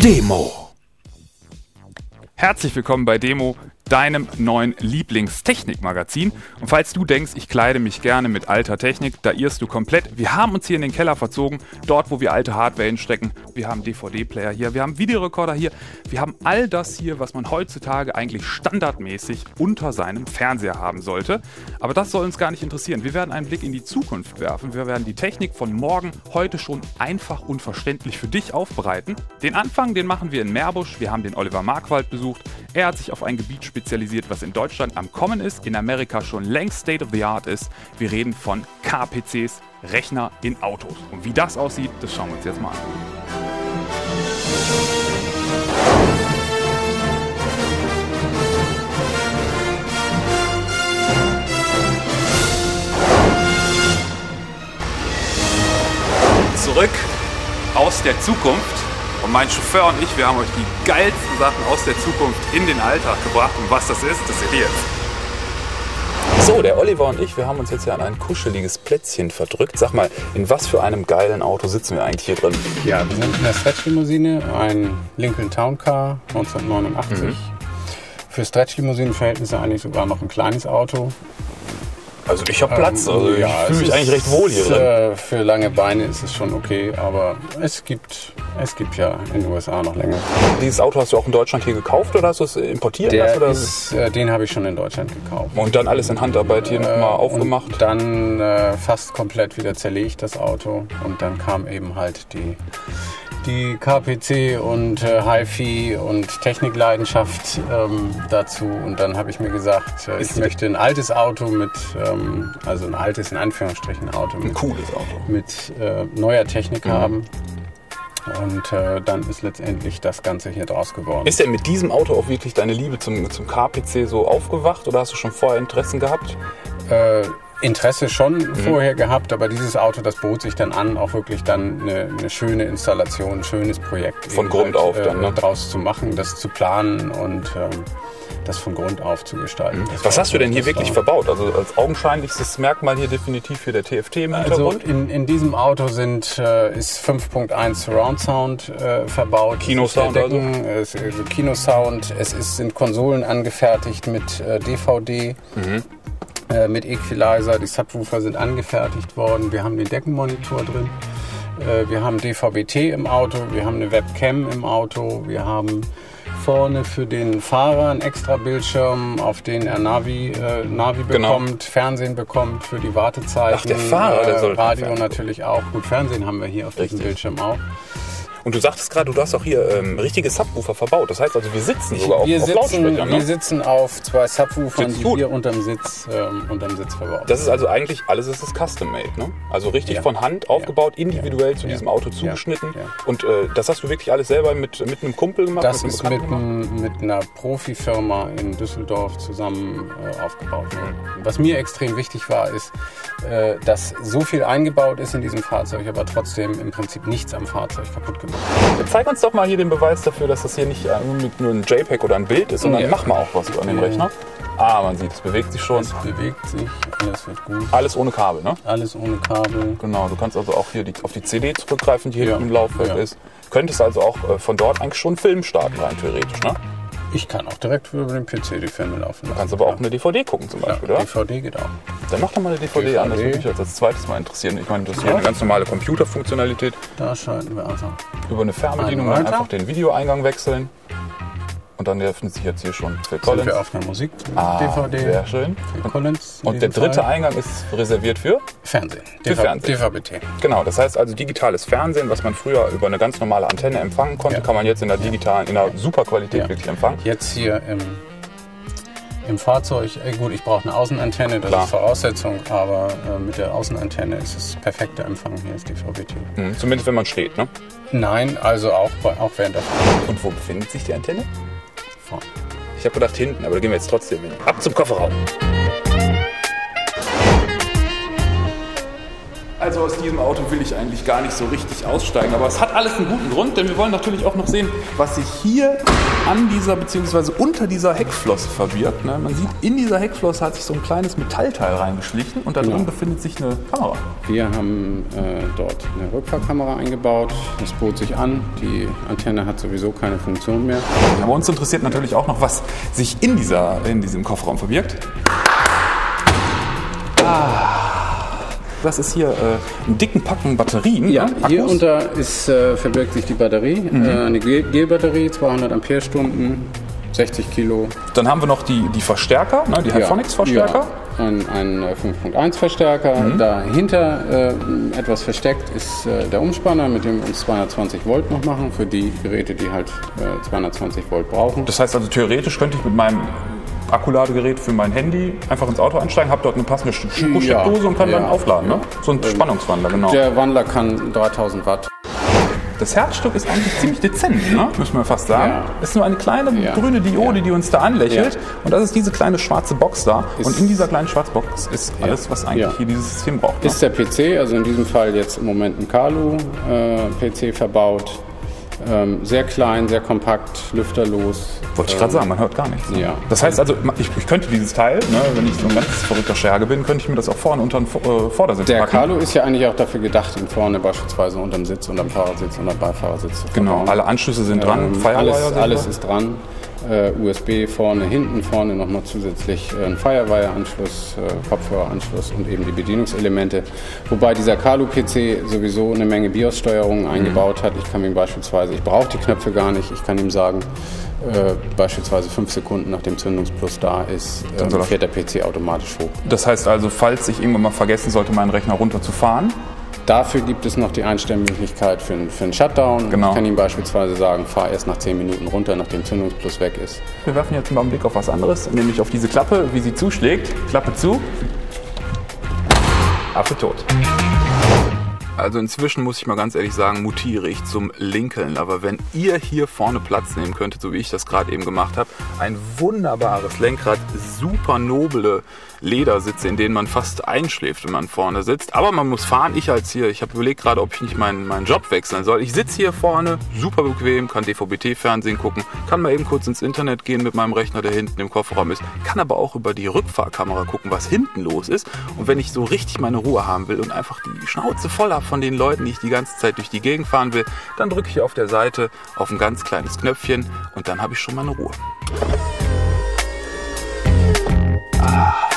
Demo. Herzlich willkommen bei Demo, deinem neuen Lieblingstechnikmagazin. Und falls du denkst, ich kleide mich gerne mit alter Technik, da irrst du komplett. Wir haben uns hier in den Keller verzogen, dort wo wir alte Hardware hinstecken. Wir haben DVD-Player hier, wir haben Videorekorder hier. Wir haben all das hier, was man heutzutage eigentlich standardmäßig unter seinem Fernseher haben sollte. Aber das soll uns gar nicht interessieren. Wir werden einen Blick in die Zukunft werfen. Wir werden die Technik von morgen heute schon einfach und verständlich für dich aufbereiten. Den Anfang, den machen wir in Meerbusch. Wir haben den Oliver Markwald besucht. Er hat sich auf ein Gebiet spezialisiert, was in Deutschland am Kommen ist, in Amerika schon längst State of the Art ist. Wir reden von KPCs, Rechner in Autos. Und wie das aussieht, das schauen wir uns jetzt mal an. Zurück aus der Zukunft. Und mein Chauffeur und ich, wir haben euch die geilsten Sachen aus der Zukunft in den Alltag gebracht. Und was das ist, das seht ihr jetzt. So, der Oliver und ich, wir haben uns jetzt ja an ein kuscheliges Plätzchen verdrückt. Sag mal, in was für einem geilen Auto sitzen wir eigentlich hier drin? Ja, wir sind in der Stretch-Limousine, ein Lincoln Town Car 1989. Für Stretch-Limousinen-Verhältnisse eigentlich sogar noch ein kleines Auto. Also ich habe Platz, also ja, ich fühle mich eigentlich recht wohl hier drin. Für lange Beine ist es schon okay, aber es gibt ja in den USA noch länger. Dieses Auto hast du auch in Deutschland hier gekauft oder hast du es importiert? Den habe ich schon in Deutschland gekauft. Und dann alles in Handarbeit hier nochmal aufgemacht? Und dann fast komplett wieder zerlegt, das Auto. Und dann kam eben halt die KPC und HiFi und Technikleidenschaft dazu. Und dann habe ich mir gesagt, ich möchte ein altes Auto mit, also ein altes in Anführungsstrichen Auto. Ein cooles Auto. Mit neuer Technik haben. Und dann ist letztendlich das Ganze hier draus geworden. Ist denn mit diesem Auto auch wirklich deine Liebe zum KPC so aufgewacht oder hast du schon vorher Interessen gehabt? Interesse schon vorher gehabt, aber dieses Auto, das bot sich dann an, auch wirklich dann eine schöne Installation, ein schönes Projekt von Grund auf dann, ne? Draus zu machen, das zu planen und das von Grund auf zu gestalten. Was hast du denn hier wirklich verbaut? Also als augenscheinlichstes Merkmal hier definitiv hier der TFT im Hintergrund? Also in diesem Auto ist 5.1 Surround Sound verbaut. Kinosound also Kinosound. Es sind Konsolen angefertigt mit DVD. Mit Equalizer, die Subwoofer sind angefertigt worden, wir haben den Deckenmonitor drin, wir haben DVB-T im Auto, wir haben eine Webcam im Auto, wir haben vorne für den Fahrer einen extra Bildschirm, auf den er Navi bekommt, Fernsehen bekommt für die Wartezeiten. Ach, der Fahrer, der soll Radio natürlich auch. Gut, Fernsehen haben wir hier auf diesem Bildschirm auch. Und du sagtest gerade, du hast auch hier richtige Subwoofer verbaut. Das heißt also, wir sitzen sogar auf Lautsprechern. Ne? Wir sitzen auf zwei Subwoofern, die wir unterm Sitz verbaut. Das ist also eigentlich, alles ist das Custom-Made, ne? Also richtig von Hand aufgebaut, individuell zu diesem Auto zugeschnitten. Ja. Und das hast du wirklich alles selber mit einem Kumpel gemacht? Das ist mit einer Profifirma in Düsseldorf zusammen aufgebaut worden. Was mir extrem wichtig war, ist, dass so viel eingebaut ist in diesem Fahrzeug, aber trotzdem im Prinzip nichts am Fahrzeug kaputt gemacht. Zeig uns doch mal hier den Beweis dafür, dass das hier nicht nur ein JPEG oder ein Bild ist, sondern mach mal auch was an dem Rechner. Ah, man sieht, es bewegt sich schon. Es bewegt sich, alles wird gut. Alles ohne Kabel, ne? Alles ohne Kabel. Genau, du kannst also auch hier auf die CD zurückgreifen, die hier im Laufwerk ist. Könntest also auch von dort eigentlich schon einen Film starten, rein theoretisch, ne? Ich kann auch direkt über den PC die Filme laufen lassen. Du kannst aber auch eine DVD gucken zum Beispiel, oder? DVD geht auch. Dann mach doch mal eine DVD an, das würde mich jetzt als zweites mal interessieren. Ich meine, das ist hier eine ganz normale Computerfunktionalität. Da schalten wir also. Über eine Fernbedienung einfach den Videoeingang wechseln. Und dann öffnet sich jetzt hier schon Phil Collins. Sind wir auf einer Musik-DVD. Sehr schön. Phil Collins. Und der dritte Eingang ist reserviert für? Fernsehen. Für Fernsehen. DVB-T. Genau, das heißt also digitales Fernsehen, was man früher über eine ganz normale Antenne empfangen konnte, kann man jetzt in der digitalen, in der super Qualität wirklich empfangen. Jetzt hier im Fahrzeug, gut, ich brauche eine Außenantenne, das ist Voraussetzung, aber mit der Außenantenne ist es perfekter Empfang, hier ist DVB-T. Zumindest wenn man steht, ne? Nein, also auch während der Fahrt. Und wo befindet sich die Antenne? Vorne. Ich habe gedacht hinten, aber da gehen wir jetzt trotzdem hin. Ab zum Kofferraum. Also aus diesem Auto will ich eigentlich gar nicht so richtig aussteigen, aber es hat alles einen guten Grund, denn wir wollen natürlich auch noch sehen, was sich hier an dieser bzw. unter dieser Heckflosse verbirgt. Ne? Man sieht, in dieser Heckflosse hat sich so ein kleines Metallteil reingeschlichen und da drin befindet sich eine Kamera. Wir haben dort eine Rückfahrkamera eingebaut, das bot sich an, die Antenne hat sowieso keine Funktion mehr. Aber uns interessiert natürlich auch noch, was sich in diesem Kofferraum verbirgt. Das ist hier einen dicken Packen Batterien. Ja, hier unter verbirgt sich die Batterie, eine Gelbatterie, 200 Ampere-Stunden, 60 Kilo. Dann haben wir noch die Verstärker, ne, die Hyphonics-Verstärker. Ja, ein 5.1-Verstärker. Dahinter etwas versteckt ist der Umspanner, mit dem wir uns 220 Volt noch machen, für die Geräte, die halt 220 Volt brauchen. Das heißt also, theoretisch könnte ich mit meinem Akkuladegerät für mein Handy einfach ins Auto einsteigen, habe dort eine passende Steckdose und kann dann aufladen. Ne? So ein Spannungswandler, genau. Der Wandler kann 3000 Watt. Das Herzstück ist eigentlich ziemlich dezent, ne? Müssen wir fast sagen. Ja. Es ist nur eine kleine grüne Diode, die uns da anlächelt. Ja. Und das ist diese kleine schwarze Box da. Und in dieser kleinen schwarzen Box ist alles, was eigentlich hier dieses System braucht. Ne? Ist der PC, also in diesem Fall jetzt im Moment ein Kalu-PC verbaut. Sehr klein, sehr kompakt, lüfterlos. Wollte ich gerade sagen, man hört gar nichts. Ne? Ja. Das heißt also, ich könnte dieses Teil, ne, wenn ich so ein ganz verrückter Scherge bin, könnte ich mir das auch vorne unter den Vordersitz packen. Der Kalu ist ja eigentlich auch dafür gedacht, ihn vorne beispielsweise unterm Sitz, unterm Fahrersitz, unterm Beifahrersitz zu verbauen. Genau, alle Anschlüsse sind dran, alles ist dran. USB vorne, hinten vorne nochmal zusätzlich ein Firewire-Anschluss, Kopfhöreranschluss und eben die Bedienungselemente. Wobei dieser Kalu-PC sowieso eine Menge BIOS-Steuerungen eingebaut hat. Ich kann ihm beispielsweise, ich brauche die Knöpfe gar nicht, ich kann ihm sagen, beispielsweise 5 Sekunden nachdem Zündungsplus da ist, fährt der PC automatisch hoch. Das heißt also, falls ich irgendwann mal vergessen sollte, meinen Rechner runterzufahren. Dafür gibt es noch die Einstellmöglichkeit für einen Shutdown. Genau. Ich kann ihm beispielsweise sagen, fahr erst nach 10 Minuten runter, nachdem Zündungsplus weg ist. Wir werfen jetzt mal einen Blick auf was anderes, nämlich auf diese Klappe, wie sie zuschlägt. Klappe zu. Affe tot. Also inzwischen muss ich mal ganz ehrlich sagen, mutiere ich zum Lincoln. Aber wenn ihr hier vorne Platz nehmen könntet, so wie ich das gerade eben gemacht habe, ein wunderbares Lenkrad, super noble Ledersitze, in denen man fast einschläft, wenn man vorne sitzt. Aber man muss fahren. Ich habe überlegt gerade, ob ich nicht meinen Job wechseln soll. Ich sitze hier vorne, super bequem, kann DVB-T-Fernsehen gucken, kann mal eben kurz ins Internet gehen mit meinem Rechner, der hinten im Kofferraum ist, kann aber auch über die Rückfahrkamera gucken, was hinten los ist. Und wenn ich so richtig meine Ruhe haben will und einfach die Schnauze voll habe von den Leuten, die ich die ganze Zeit durch die Gegend fahren will, dann drücke ich hier auf der Seite auf ein ganz kleines Knöpfchen und dann habe ich schon meine Ruhe.